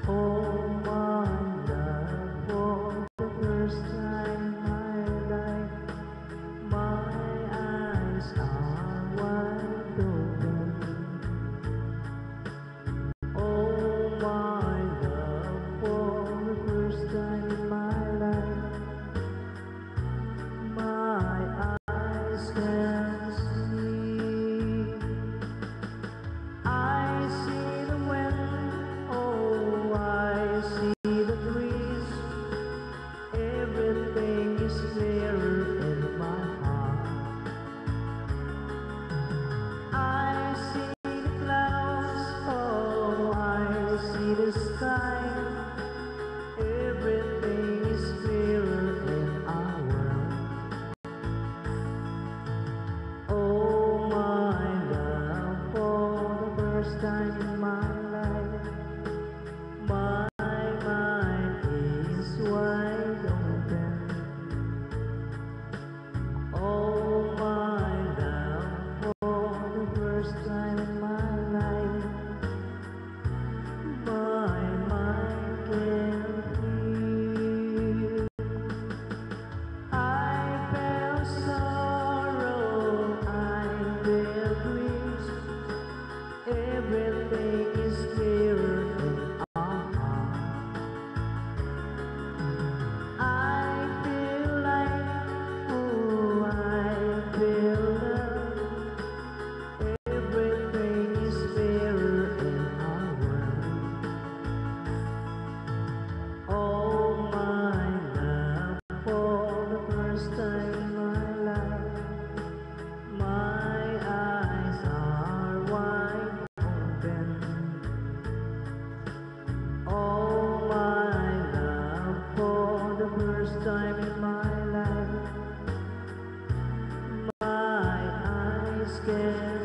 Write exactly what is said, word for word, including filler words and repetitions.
Oh my love, for the first time in my life, my eyes are wide open. Oh my love, for the first time in my life, my eyes can see. I see the wind, oh I see the breeze. Everything is clearer in my heart. I see the clouds, oh I see the sky. Everything is clearer in our world. Oh my love, for the first time in my life, my mind is wide open. Oh my love, for the first time in my life, my mind can feel. I felt sorrow, I felt grief. Everything is clearer in our heart. I feel like, oh, I feel love. Everything is clearer in our world. Oh my love, for the first time in my life, my eyes are wide open. Oh my love, for the first time in my life, my eyes can